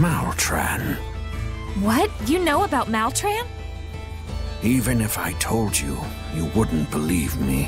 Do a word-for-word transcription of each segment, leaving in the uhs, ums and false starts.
Maltran. What? You know about Maltran? Even if I told you, you wouldn't believe me.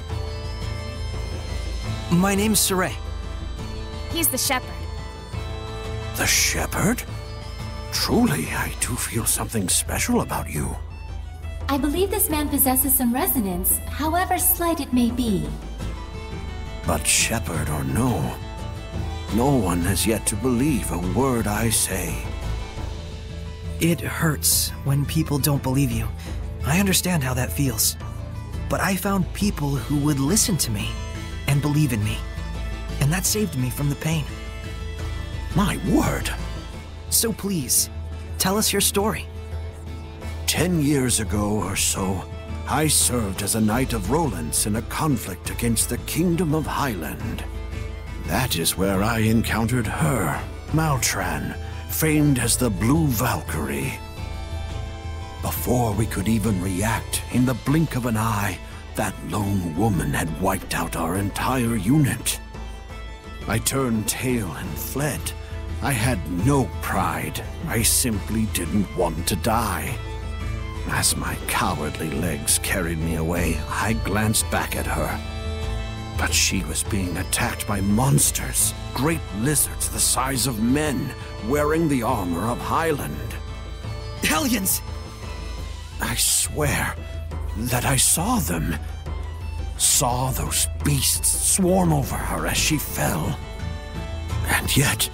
My name's Sorey. He's the shepherd. The shepherd? Truly, I do feel something special about you. I believe this man possesses some resonance, however slight it may be. But shepherd or no, no one has yet to believe a word I say. It hurts when people don't believe you. I understand how that feels. But I found people who would listen to me and believe in me. And that saved me from the pain. My word! So please, tell us your story. Ten years ago or so, I served as a Knight of Rowlands in a conflict against the Kingdom of Highland. That is where I encountered her, Maltran, famed as the Blue Valkyrie. Before we could even react, in the blink of an eye, that lone woman had wiped out our entire unit. I turned tail and fled. I had no pride. I simply didn't want to die. As my cowardly legs carried me away, I glanced back at her. But she was being attacked by monsters, great lizards the size of men, wearing the armor of Highland. Hellions! I swear that I saw them. Saw those beasts swarm over her as she fell. And yet,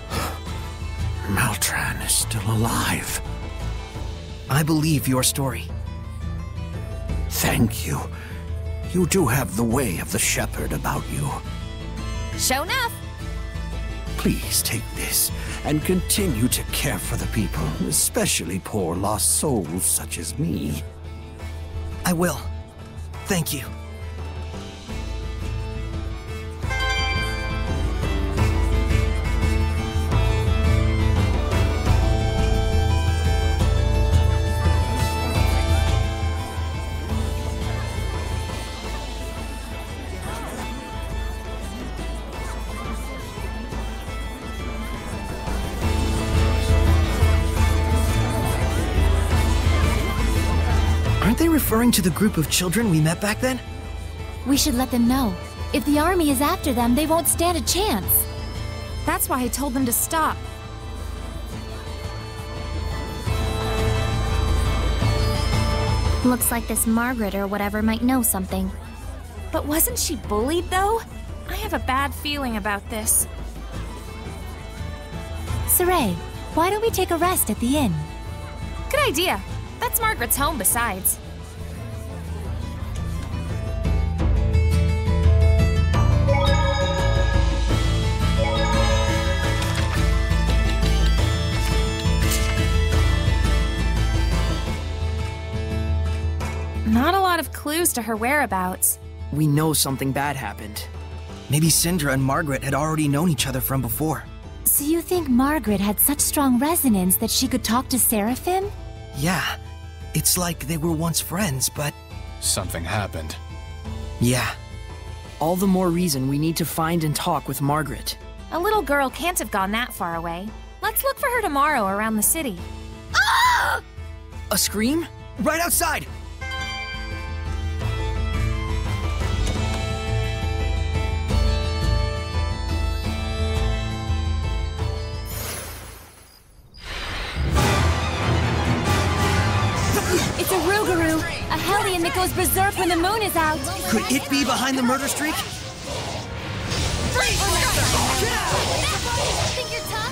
Maltran is still alive. I believe your story. Thank you. You do have the way of the shepherd about you. Show enough. Please take this and continue to care for the people, especially poor lost souls such as me. I will. Thank you. Aren't they referring to the group of children we met back then? We should let them know. If the army is after them, they won't stand a chance. That's why I told them to stop. Looks like this Margaret or whatever might know something. But wasn't she bullied, though? I have a bad feeling about this. Sorey, why don't we take a rest at the inn? Good idea. That's Margaret's home, besides. Not a lot of clues to her whereabouts. We know something bad happened. Maybe Syndra and Margaret had already known each other from before. So you think Margaret had such strong resonance that she could talk to Seraphim? Yeah. It's like they were once friends, but... Something happened. Yeah. All the more reason we need to find and talk with Margaret. A little girl can't have gone that far away. Let's look for her tomorrow around the city. Ah! A scream? Right outside! It's a Rougarou, a Hellion that goes berserk when the moon is out. Could it be behind the murder streak? Think you're tough?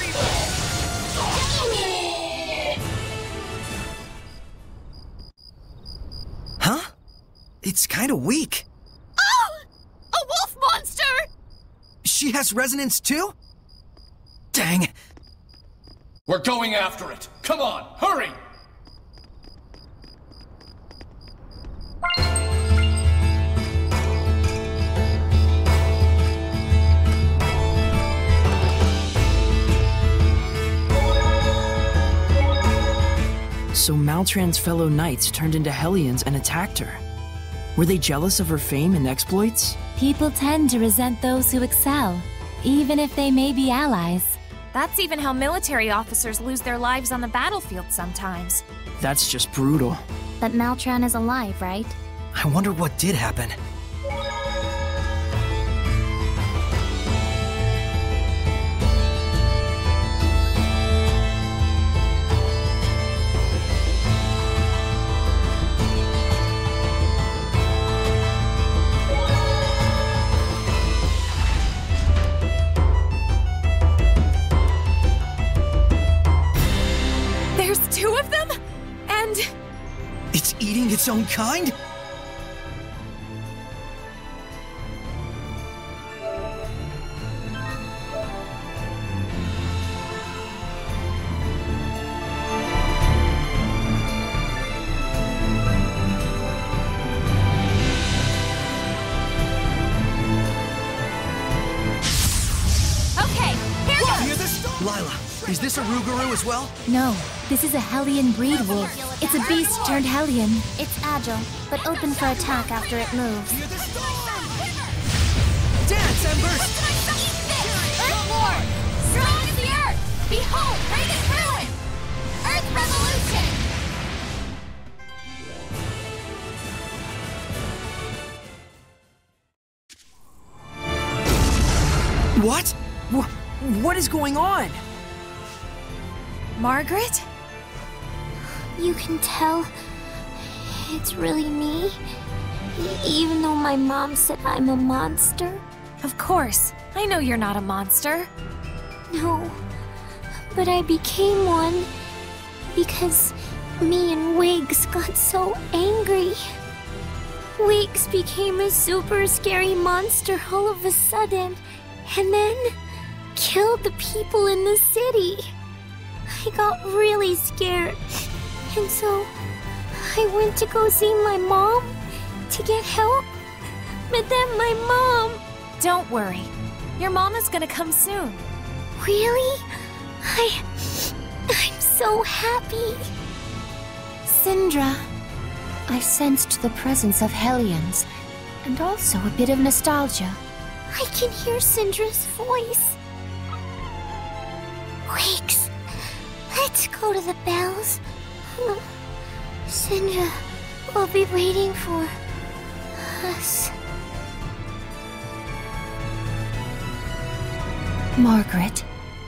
Huh? It's kinda weak. Oh! A wolf monster! She has resonance too? Dang. We're going after it. Come on, hurry! So Maltran's fellow knights turned into Hellions and attacked her. Were they jealous of her fame and exploits? People tend to resent those who excel, even if they may be allies. That's even how military officers lose their lives on the battlefield sometimes. That's just brutal. But Maltran is alive, right? I wonder what did happen. There's two of them? And... It's eating its own kind? Okay, here goes! Lila, is this a Rougarou as well? No, this is a Hellion breed wolf. It's a beast turned Hellion. It's agile, but open for attack after it moves. Dance, Embers! Earthborn! Strong as the earth! Behold, greatest ruin! Earth Revolution! What? Wh what is going on? Margaret? You can tell it's really me, e- even though my mom said I'm a monster. Of course. I know you're not a monster. No, but I became one because me and Wiggs got so angry. Wiggs became a super scary monster all of a sudden, and then killed the people in the city. I got really scared, and so I went to go see my mom to get help, but then my mom... Don't worry. Your mama's gonna come soon. Really? I... I'm so happy. Syndra, I sensed the presence of Hellions, and also a bit of nostalgia. I can hear Syndra's voice. Wiggs, let's go to the bells. Syndra will be waiting for us. Margaret.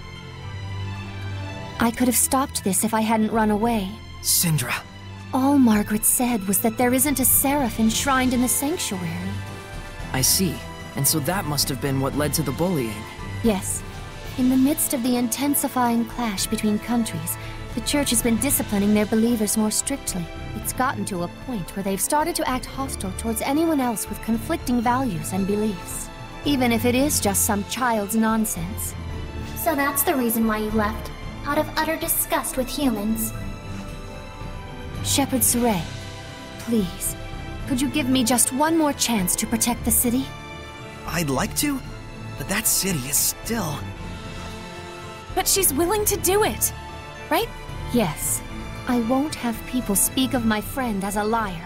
I could have stopped this if I hadn't run away. Syndra. All Margaret said was that there isn't a seraph enshrined in the sanctuary. I see. And so that must have been what led to the bullying. Yes. In the midst of the intensifying clash between countries, the Church has been disciplining their believers more strictly. It's gotten to a point where they've started to act hostile towards anyone else with conflicting values and beliefs. Even if it is just some child's nonsense. So that's the reason why you left, out of utter disgust with humans. Shepherd Sorey, please, could you give me just one more chance to protect the city? I'd like to, but that city is still... But she's willing to do it, right? Yes. I won't have people speak of my friend as a liar.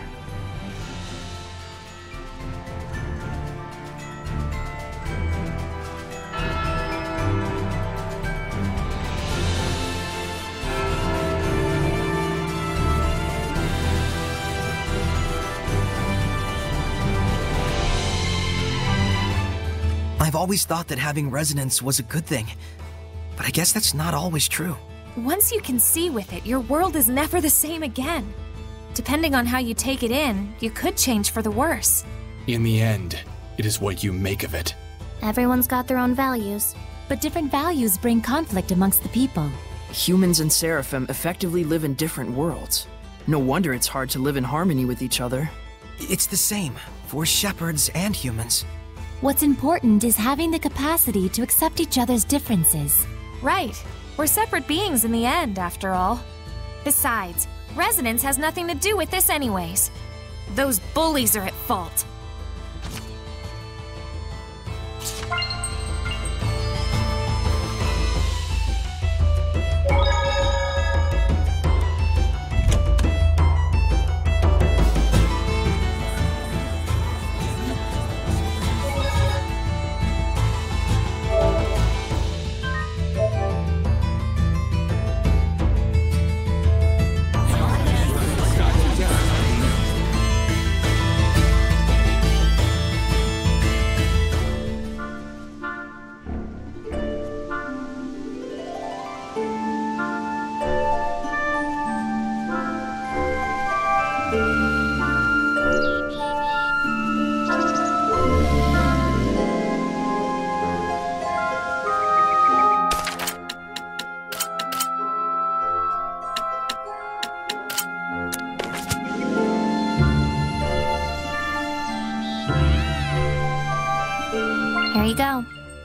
I've always thought that having resonance was a good thing, but I guess that's not always true. Once you can see with it, your world is never the same again. Depending on how you take it in, you could change for the worse. In the end, it is what you make of it. Everyone's got their own values. But different values bring conflict amongst the people. Humans and Seraphim effectively live in different worlds. No wonder it's hard to live in harmony with each other. It's the same for shepherds and humans. What's important is having the capacity to accept each other's differences. Right. We're separate beings in the end, after all. Besides, resonance has nothing to do with this anyways. Those bullies are at fault. you go.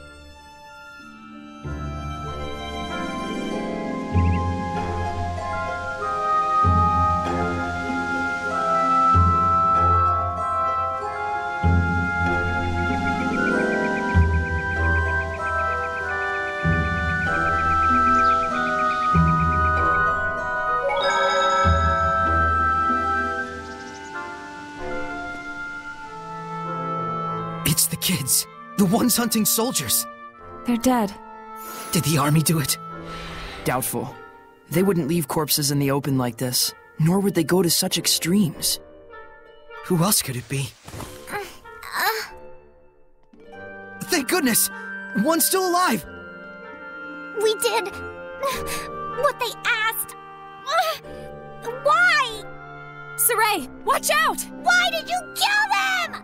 It's the kids. The ones hunting soldiers. They're dead. Did the army do it? Doubtful. They wouldn't leave corpses in the open like this, nor would they go to such extremes. Who else could it be? Thank goodness! One's still alive! We did what they asked. Why? Sorey, watch out! Why did you kill them?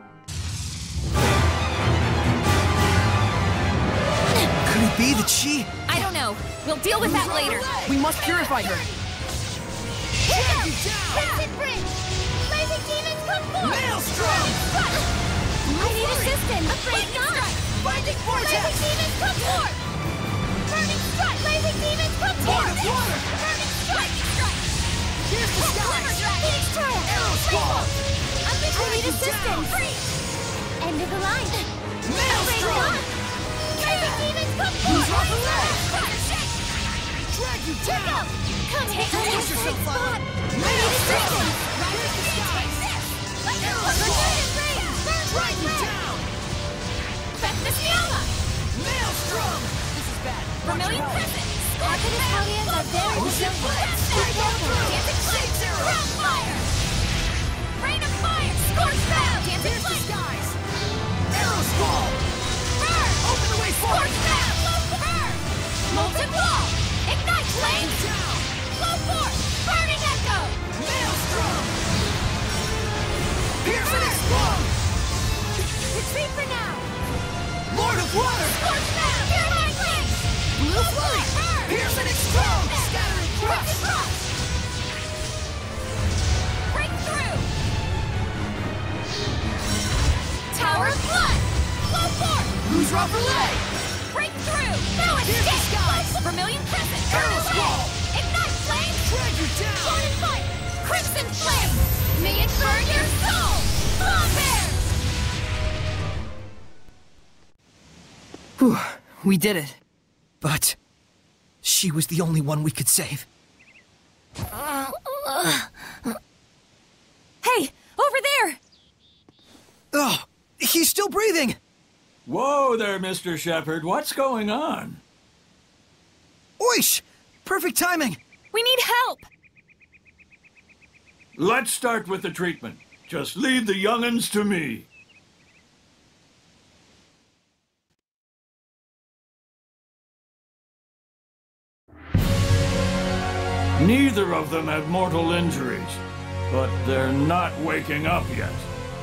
Could it be that she... I don't know. We'll deal with that later. We must purify her. Hit them! Crimson Bridge! Blazing demons, come forth! Maelstrom! I need assistance! Afraid not! Binding Blazing vortex! demons, come forth! Burning strike! Blazing demons, come forth! Lord of water! Burning strike! strike! Here's the Glimmer skies! strike! Phoenix trial! Arrow squall! I need assistance! End of the line! Afraid Maelstrom! not! Blazing demons, come Who's forth! off the ledge? Shake! Drag you Check down! out! Come take Don't this lose yourself, spot! Violet! I need Maelstrom! assistance! Here's the skies! Arrow Arrow squall! Burn Drag you red! down! Bethnesmiala! Maelstrom! This is bad. Vermilion Crescent! Scorpion Italians are very Ocean resilient. Blitz! Very careful. Dancing Flame! Zero! Ground Fire! Rain of Fire! Scorch Bound! Dancing Here's the Flame! skies! Arrow squall! Burn! Open the way Scorch forward! Bound! Burn! Molten Wall! Ignite Flame! Down! Flow Force! Burning Echo! Maelstrom! Pierce and explode! Retreat for now. Lord of water! Scorch Bound! Purifying Flame! Blue flame! Burn! Pierce and explode! Scattering Crooked thrust! Cross! Break through! Tower of Blood! Flow Force! Who's Raphael? Break through! Now Here's the escape! skies! Vermilion Crescent! Arrow Burn squall! away! Ignite Flame! Drag you down! Sword and Fire! Crimson Flame! May it burn your soul! Long Bears! Whew, we did it. But... she was the only one we could save. Hey! Over there! Oh! He's still breathing! Whoa there, Mister Shepard. What's going on? Oish! Perfect timing! We need help! Let's start with the treatment. Just leave the young'uns to me. Neither of them have mortal injuries, but they're not waking up yet.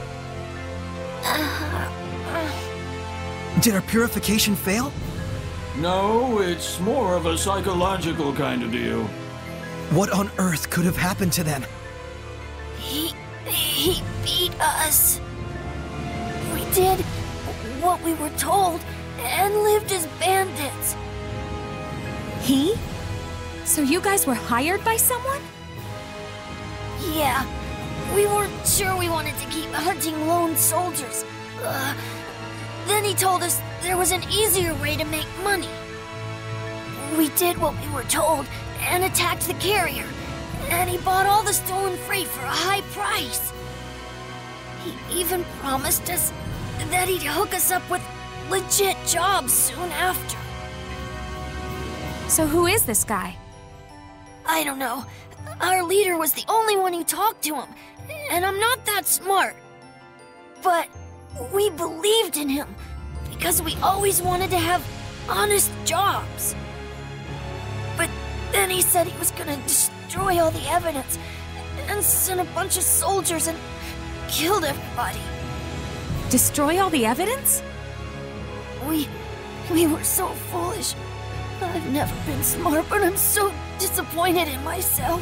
Did our purification fail? No, it's more of a psychological kind of deal. What on earth could have happened to them? He... he beat us. We did what we were told and lived as bandits. He? So you guys were hired by someone? Yeah. We weren't sure we wanted to keep hunting lone soldiers. Uh, then he told us there was an easier way to make money. We did what we were told and attacked the carrier. And he bought all the stolen freight for a high price. He even promised us that he'd hook us up with legit jobs soon after. So who is this guy? I don't know. Our leader was the only one who talked to him, and I'm not that smart. But we believed in him because we always wanted to have honest jobs. But then he said he was gonna destroy all the evidence and sent a bunch of soldiers and killed everybody. Destroy all the evidence? We... we were so foolish. I've never been smart, but I'm so disappointed in myself.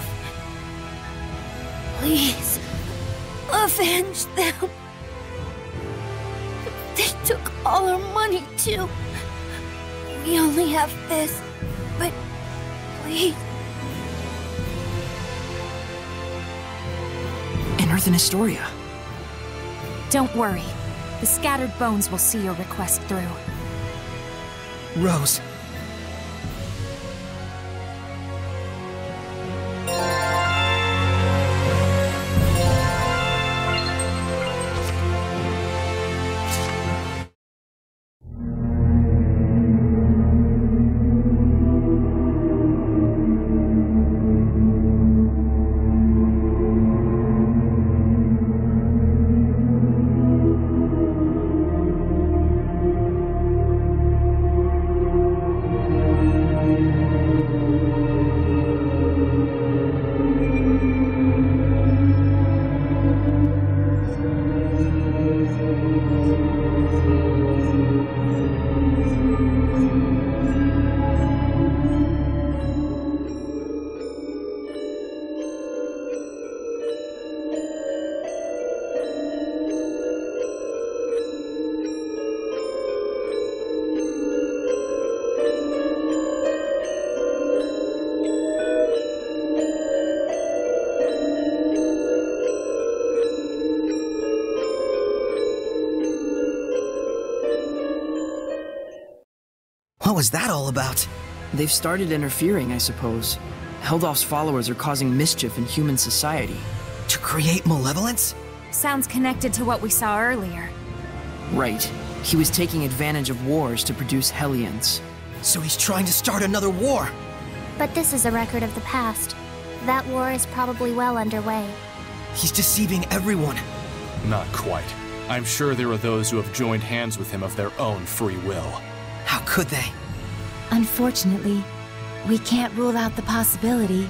Please, avenge them. They took all our money, too. We only have this, but please. In Earth and Historia. Don't worry. The scattered bones will see your request through. Rose. What was that all about? They've started interfering, I suppose. Heldolf's followers are causing mischief in human society. To create malevolence? Sounds connected to what we saw earlier. Right. He was taking advantage of wars to produce Hellions. So he's trying to start another war! But this is a record of the past. That war is probably well underway. He's deceiving everyone. Not quite. I'm sure there are those who have joined hands with him of their own free will. How could they? Unfortunately, we can't rule out the possibility.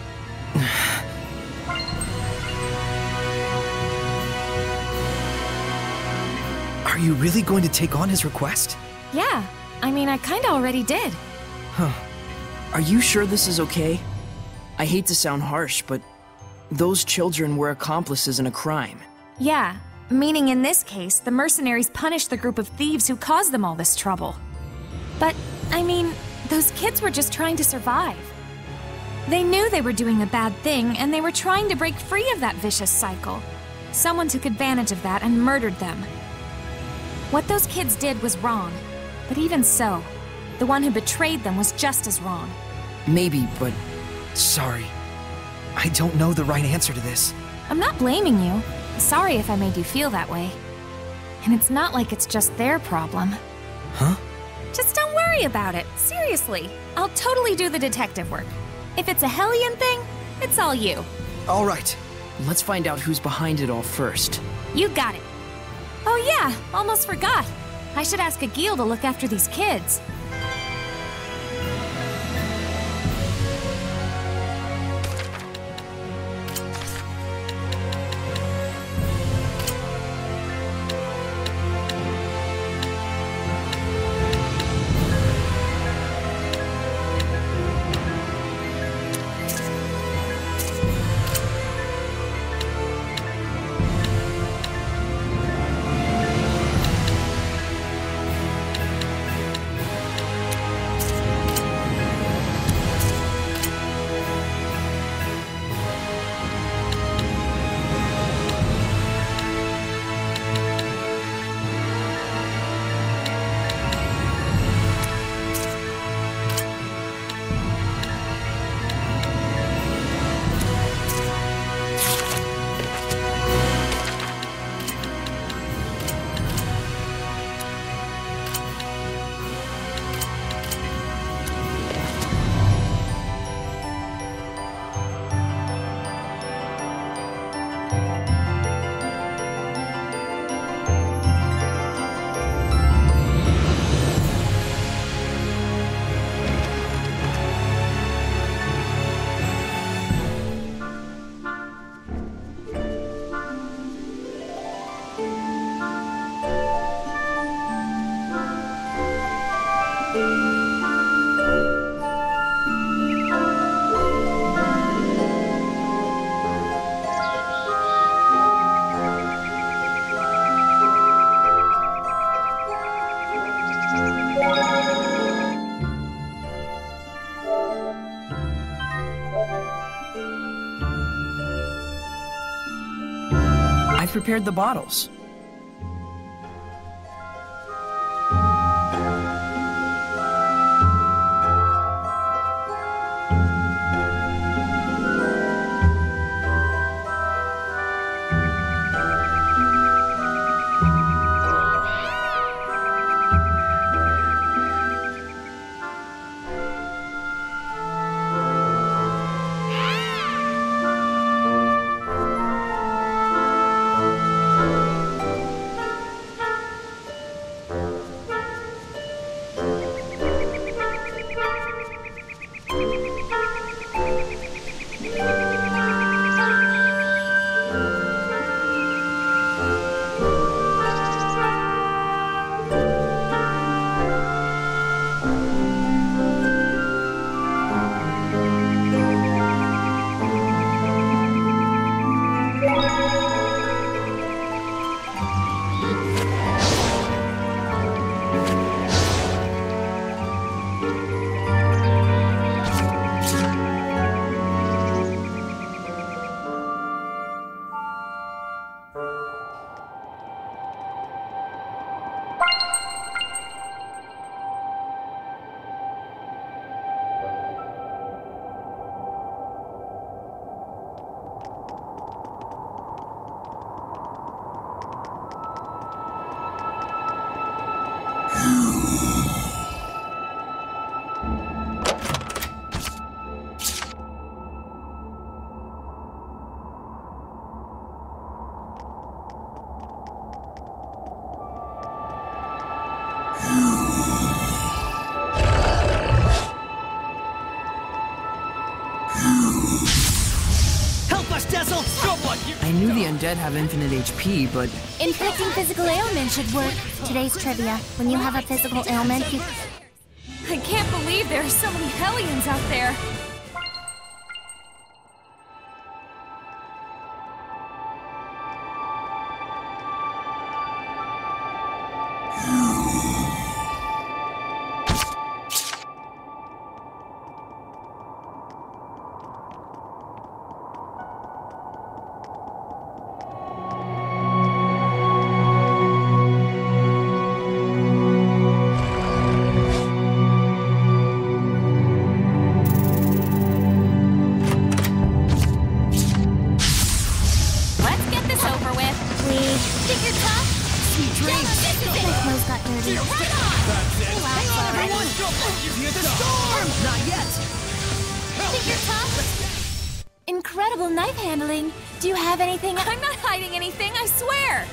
Are you really going to take on his request? Yeah, I mean, I kinda already did. Huh. Are you sure this is okay? I hate to sound harsh, but those children were accomplices in a crime. Yeah, meaning in this case, the mercenaries punished the group of thieves who caused them all this trouble. But, I mean, those kids were just trying to survive. They knew they were doing a bad thing, and they were trying to break free of that vicious cycle. Someone took advantage of that and murdered them. What those kids did was wrong, but even so, the one who betrayed them was just as wrong. Maybe, but... Sorry. I don't know the right answer to this. I'm not blaming you. Sorry if I made you feel that way. And it's not like it's just their problem. Huh? Just don't worry about it. Seriously, I'll totally do the detective work. If it's a Hellion thing, it's all you. All right. Let's find out who's behind it all first. You got it. Oh yeah, almost forgot. I should ask Agil to look after these kids. I've prepared the bottles. I knew the undead have infinite H P, but... Inflicting physical ailment should work. Today's trivia. When you have a physical ailment, you... I can't believe there are so many Hellions out there. Incredible knife handling. Do you have anything? I'm not hiding anything, I swear.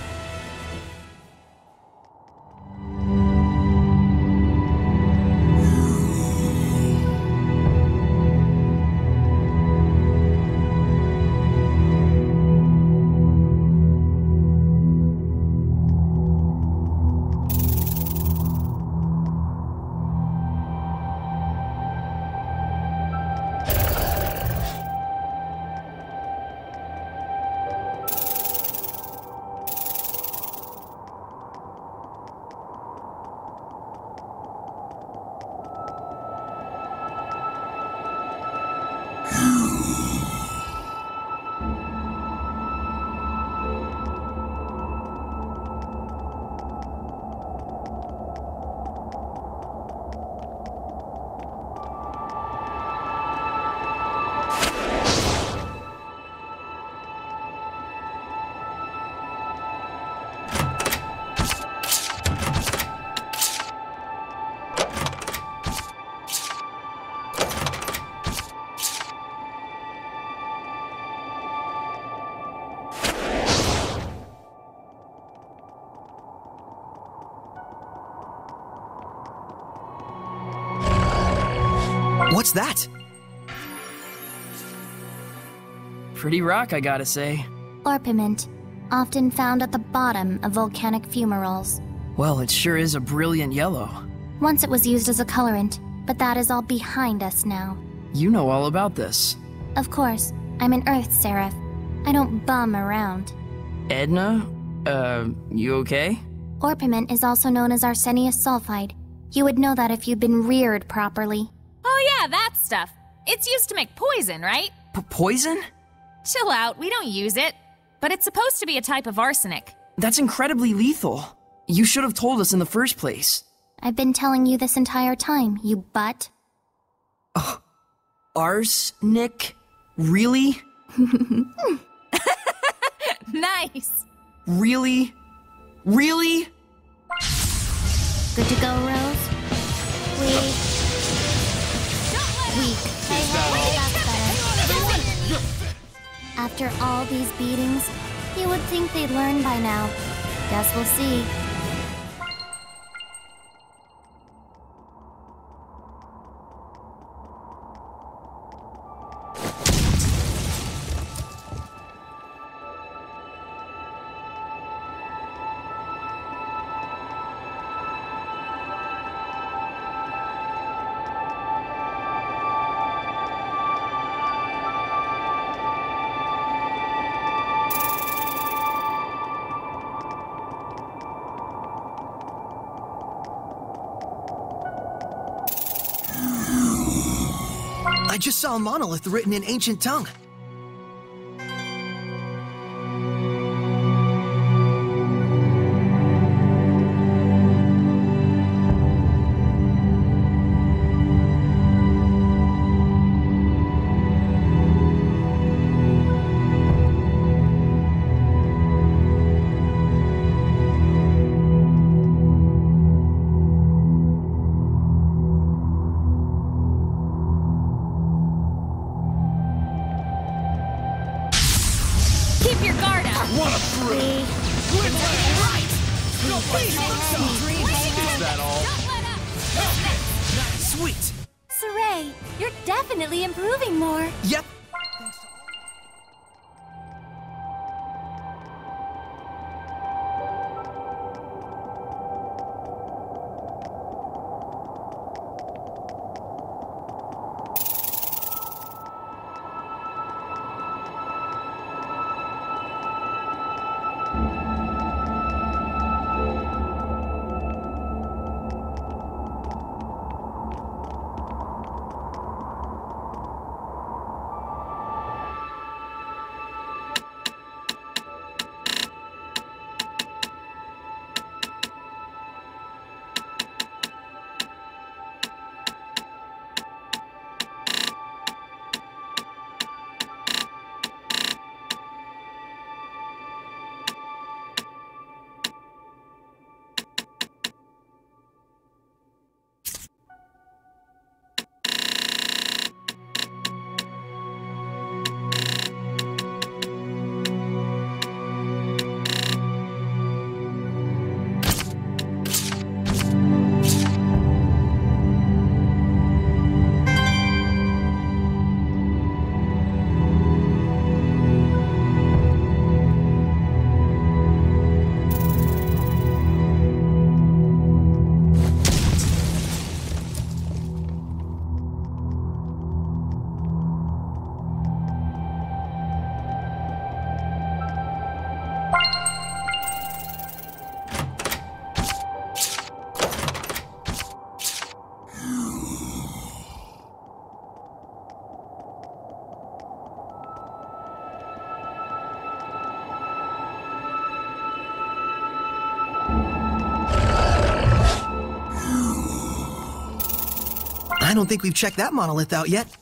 What's that? Pretty rock, I gotta say. Orpiment, often found at the bottom of volcanic fumaroles. Well, it sure is a brilliant yellow. Once it was used as a colorant, but that is all behind us now. You know all about this. Of course, I'm an Earth Seraph. I don't bum around. Edna? Uh, you okay? Orpiment is also known as arsenious sulfide. You would know that if you'd been reared properly. Oh yeah, that stuff. It's used to make poison, right? P-poison? Chill out, we don't use it. But it's supposed to be a type of arsenic. That's incredibly lethal. You should have told us in the first place. I've been telling you this entire time, you butt. Uh, arsenic? Really? Nice. Really? Really? Good to go, Rose? Weak. Weak. Hey, hey, that's better. After all these beatings, you would think they'd learn by now. Guess we'll see. I just saw a monolith written in ancient tongue. I don't think we've checked that monolith out yet.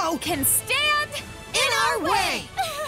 Hero can stand in our way!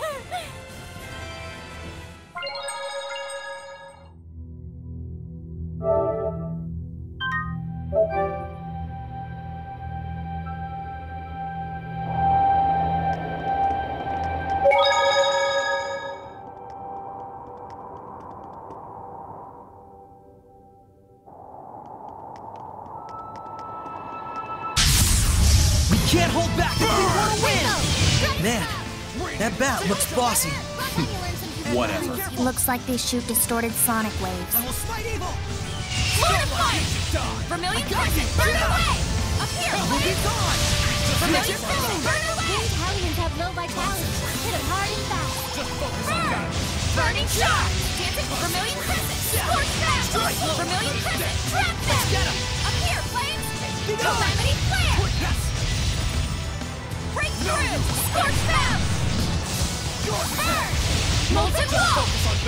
Can't hold back if we want to win! Man, that bat looks bossy. Whatever. Looks like they shoot distorted sonic waves. I will smite evil! Mortify! Vermilion Crescent, burn away! Up here, Be gone! Vermilion Crescent, burn away! Italians have low vitality. Hit them hard and fast. Burn! Burning Shot! Dancing Vermilion Crescent, scorch them! Vermilion Crescent, trap them! Get him! Up here, Flames! Be gone! Calamity Flare! Yes! Breakthrough! Scorch them! Burn! Molten Wall!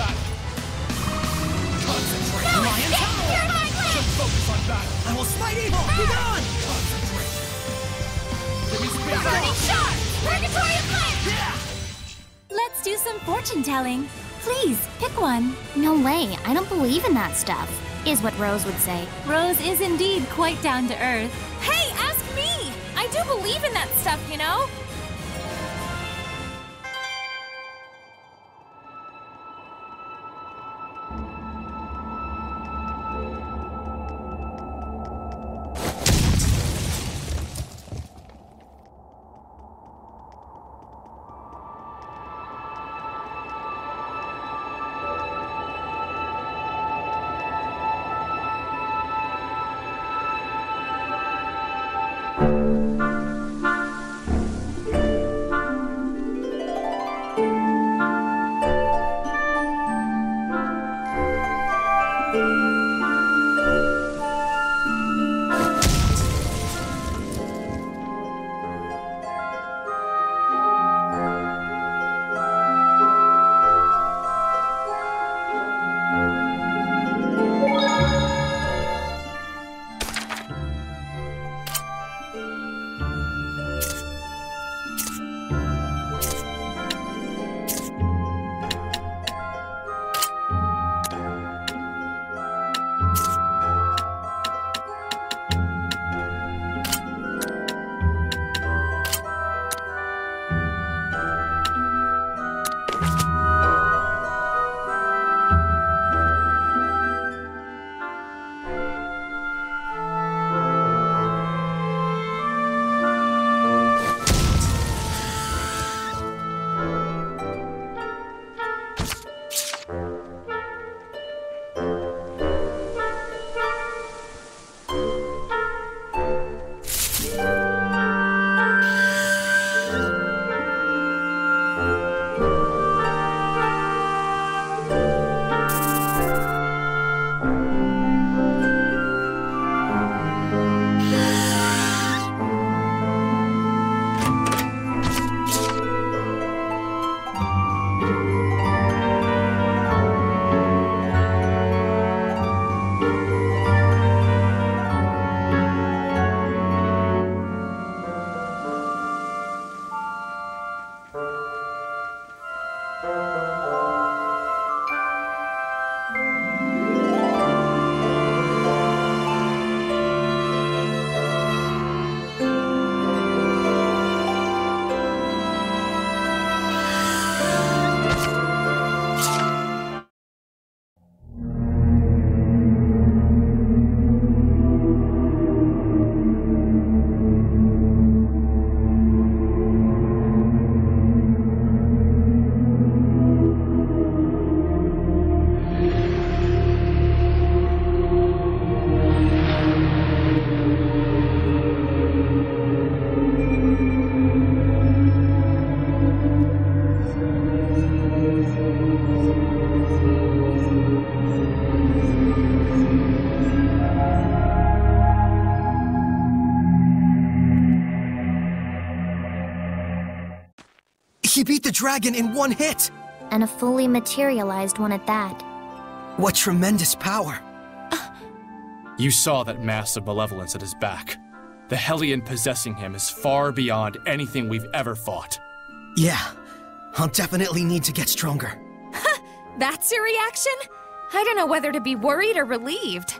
Concentrate! No escape! Hear my blade! Focus on battle. I will smite evil! Be gone! Concentrate. Give me space. Burning Shard! Purgatory of Flame! Yeah! Let's do some fortune telling. Please, pick one. No way, I don't believe in that stuff, is what Rose would say. Rose is indeed quite down to earth. Hey, ask me! I do believe in that stuff, you know? He beat the dragon in one hit! And a fully materialized one at that. What tremendous power! You saw that mass of malevolence at his back. The Hellion possessing him is far beyond anything we've ever fought. Yeah, I'll definitely need to get stronger. That's your reaction? I don't know whether to be worried or relieved.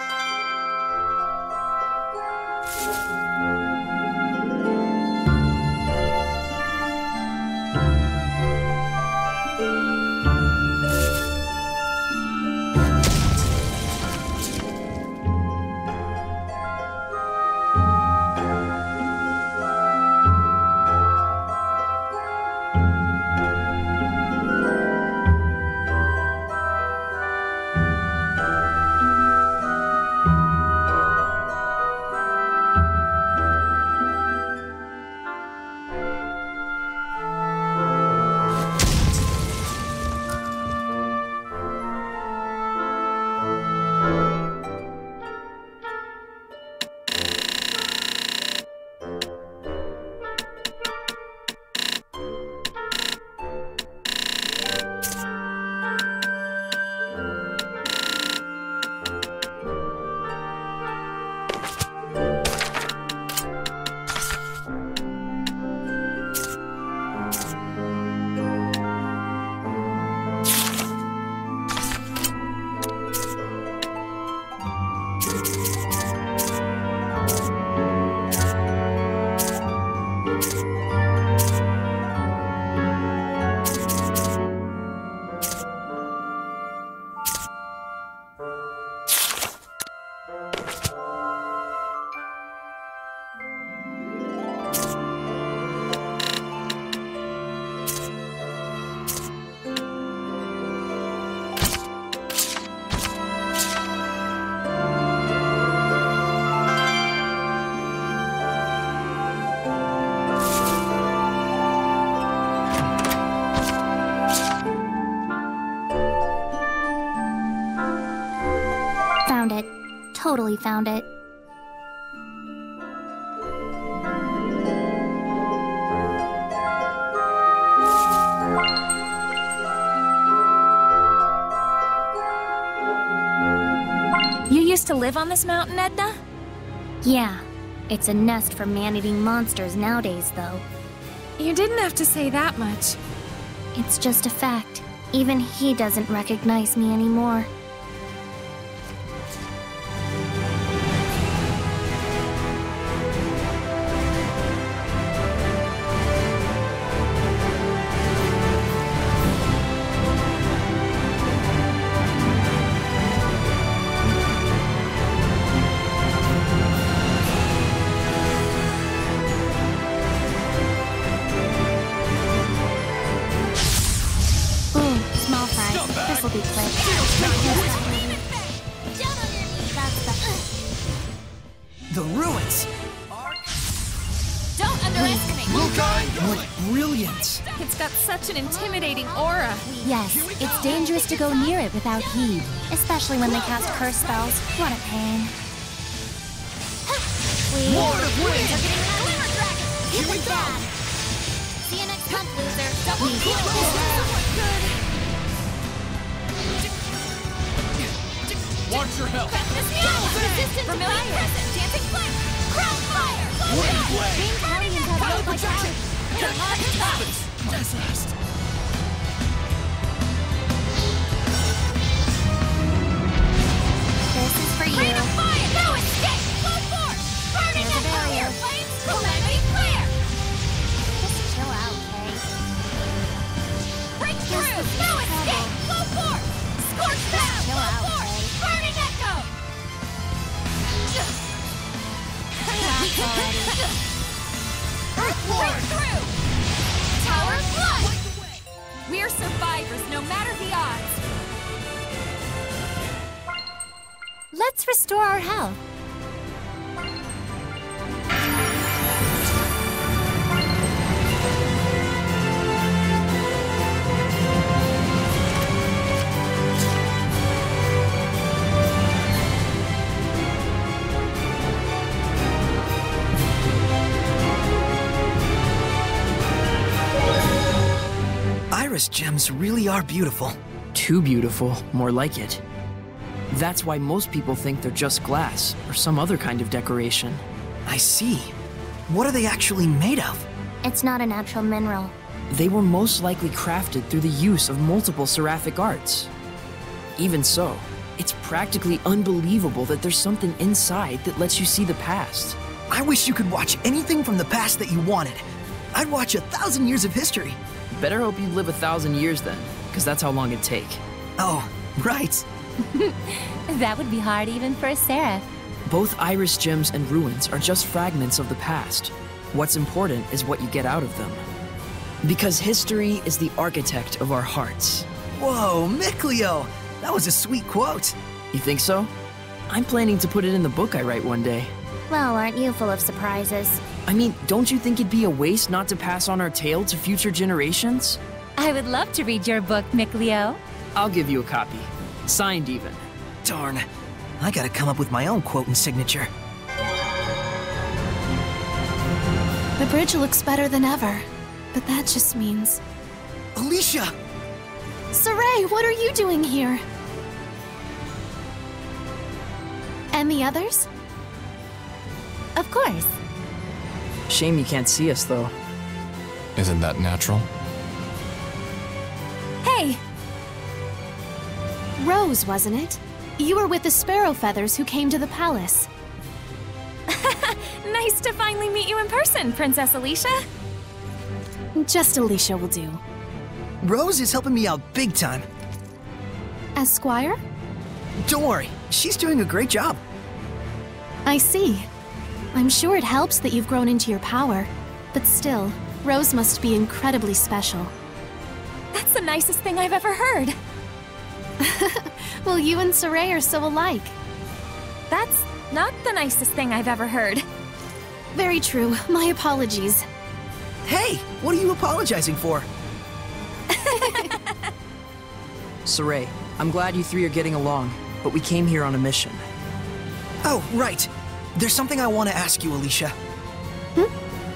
Totally found it. You used to live on this mountain, Edna? Yeah. It's a nest for man-eating monsters nowadays, though. You didn't have to say that much. It's just a fact. Even he doesn't recognize me anymore. The ruins! Don't underestimate! What brilliance! It's got such an intimidating aura. Yes, it's dangerous to go near it without heed. Especially when they cast curse spells. What a pain. Lord of Winds! Glimmer Dragon! Here we go! See you next month, loser. Double kill! Watch your health! Resistant to fire! Dancing flame! Crown fire! Wind blade! Green Hellions have Battle no projection! Tempest! This is for you. Rain of fire! No escape! Full force! Burning There's a barrier. flames! Calamity flare! Just chill out, Kay. Break through! No escape! Full force! Scorch down! chill Full out, force! Burning echo! Break through! Tower of Blood! We're survivors, no matter the odds. Let's restore our health. Iris gems really are beautiful. Too beautiful, more like it. That's why most people think they're just glass, or some other kind of decoration. I see. What are they actually made of? It's not a natural mineral. They were most likely crafted through the use of multiple seraphic arts. Even so, it's practically unbelievable that there's something inside that lets you see the past. I wish you could watch anything from the past that you wanted. I'd watch a thousand years of history. Better hope you live a thousand years then, because that's how long it'd take. Oh, right. That would be hard even for a seraph. Both iris gems and ruins are just fragments of the past. What's important is what you get out of them. Because history is the architect of our hearts. Whoa, Mikleo! That was a sweet quote. You think so? I'm planning to put it in the book I write one day. Well, aren't you full of surprises? I mean, don't you think it'd be a waste not to pass on our tale to future generations? I would love to read your book, Mikleo. I'll give you a copy. Signed even. Darn. I gotta come up with my own quote and signature. The bridge looks better than ever, but that just means... Alicia! Sorey, what are you doing here? And the others? Of course. Shame you can't see us, though. Isn't that natural? Hey! Rose, wasn't it? You were with the Sparrow Feathers who came to the palace. Nice to finally meet you in person, Princess Alicia. Just Alicia will do. Rose is helping me out big time. As Squire? Don't worry, she's doing a great job. I see. I'm sure it helps that you've grown into your power, but still, Rose must be incredibly special. That's the nicest thing I've ever heard. Well, you and Sorey are so alike. That's not the nicest thing I've ever heard. Very true. My apologies. Hey, what are you apologizing for? Sorey, I'm glad you three are getting along, but we came here on a mission. Oh, right. There's something I want to ask you, Alicia. Hmm?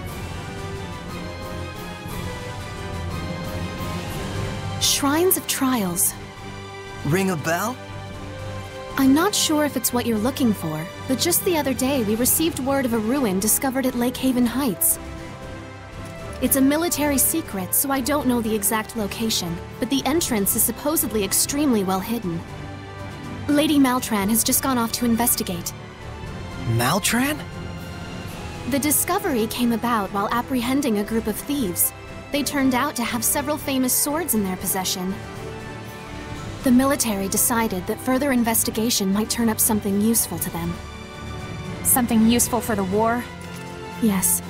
Shrines of Trials. Ring a bell? I'm not sure if it's what you're looking for, but just the other day we received word of a ruin discovered at Lake Haven Heights. It's a military secret, so I don't know the exact location, but the entrance is supposedly extremely well hidden. Lady Maltran has just gone off to investigate. Maltran? The discovery came about while apprehending a group of thieves. They turned out to have several famous swords in their possession. The military decided that further investigation might turn up something useful to them. Something useful for the war? Yes.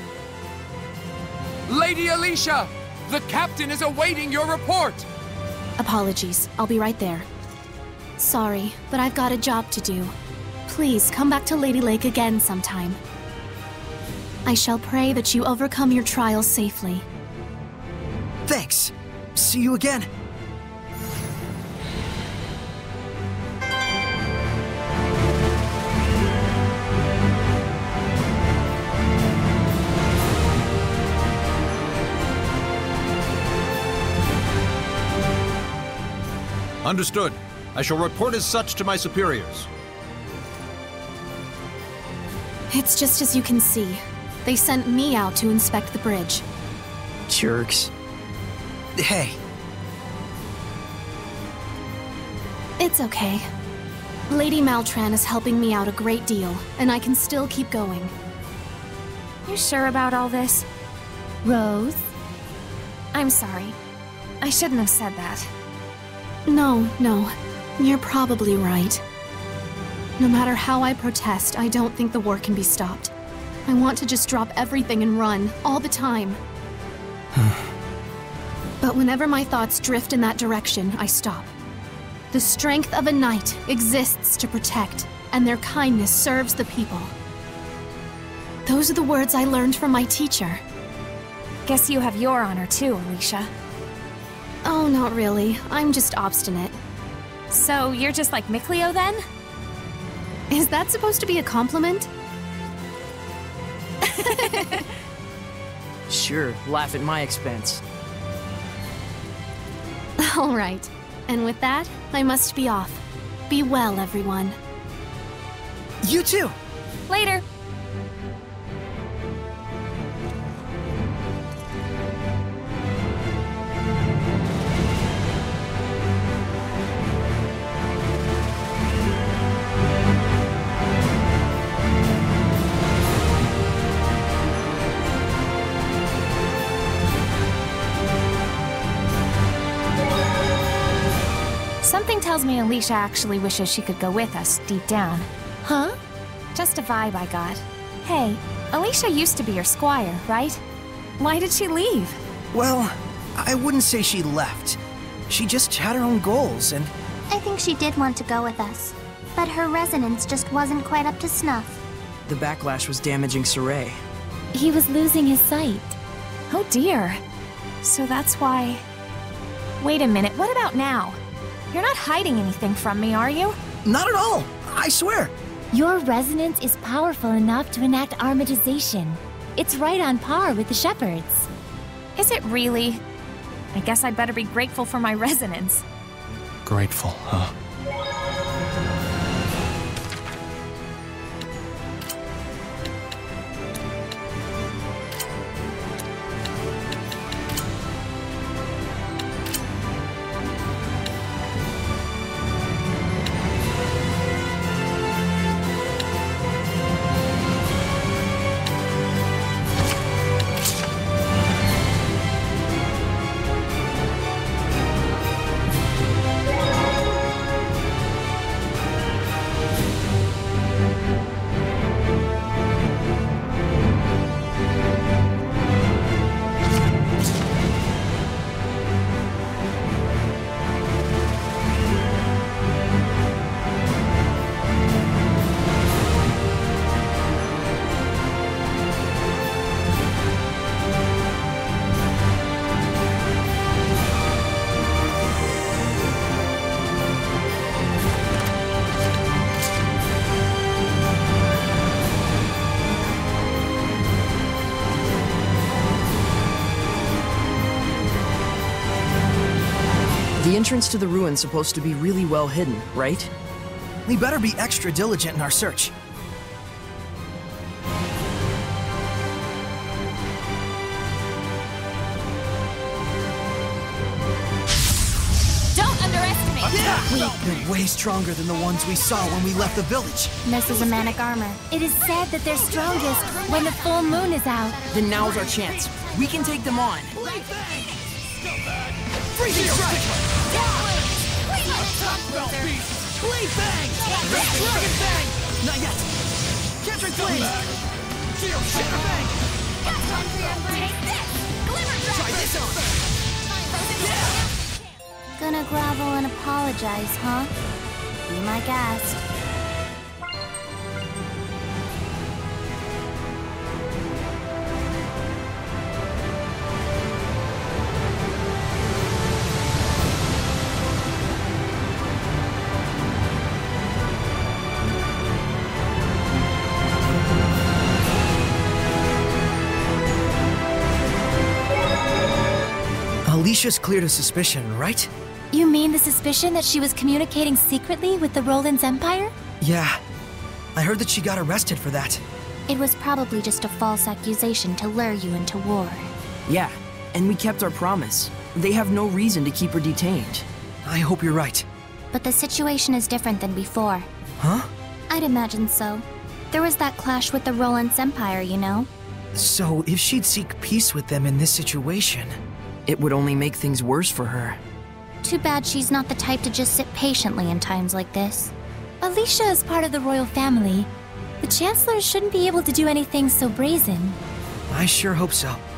Lady Alicia! The captain is awaiting your report! Apologies. I'll be right there. Sorry, but I've got a job to do. Please come back to Lady Lake again sometime. I shall pray that you overcome your trials safely. Thanks. See you again. Understood. I shall report as such to my superiors. It's just as you can see. They sent me out to inspect the bridge. Jerks. Hey. It's okay. Lady Maltran is helping me out a great deal, and I can still keep going. You sure about all this? Rose? I'm sorry. I shouldn't have said that. No, no. You're probably right. No matter how I protest, I don't think the war can be stopped. I want to just drop everything and run, all the time. But whenever my thoughts drift in that direction, I stop. The strength of a knight exists to protect, and their kindness serves the people. Those are the words I learned from my teacher. Guess you have your honor too, Alicia. Oh, not really. I'm just obstinate. So you're just like Mikleo then? Is that supposed to be a compliment? Sure, laugh at my expense. All right. And with that, I must be off. Be well, everyone. You too! Later! Something tells me Alicia actually wishes she could go with us, deep down. Huh? Just a vibe I got. Hey, Alicia used to be your squire, right? Why did she leave? Well, I wouldn't say she left. She just had her own goals, and... I think she did want to go with us, but her resonance just wasn't quite up to snuff. The backlash was damaging Sorey. He was losing his sight. Oh dear. So that's why... Wait a minute, what about now? You're not hiding anything from me, are you? Not at all! I swear! Your resonance is powerful enough to enact armatization. It's right on par with the Shepherds. Is it really? I guess I better be grateful for my resonance. Grateful, huh? The entrance to the ruin's supposed to be really well hidden, right? We better be extra diligent in our search. Don't underestimate! Yeah! They're way stronger than the ones we saw when we left the village. This is a manic armor. It is said that they're strongest when the full moon is out. Then now's our chance. We can take them on. Freezing strike! Blade bang! Dragon bang! Not yet! Capturing flame! Shatter bang! Try this on! Yeah! Gonna grovel and apologize, huh? Be my guest. Alicia's cleared a suspicion, right? You mean the suspicion that she was communicating secretly with the Roland's Empire? Yeah. I heard that she got arrested for that. It was probably just a false accusation to lure you into war. Yeah, and we kept our promise. They have no reason to keep her detained. I hope you're right. But the situation is different than before. Huh? I'd imagine so. There was that clash with the Roland's Empire, you know? So, if she'd seek peace with them in this situation... It would only make things worse for her. Too bad she's not the type to just sit patiently in times like this. Alicia is part of the royal family. The Chancellor shouldn't be able to do anything so brazen. I sure hope so.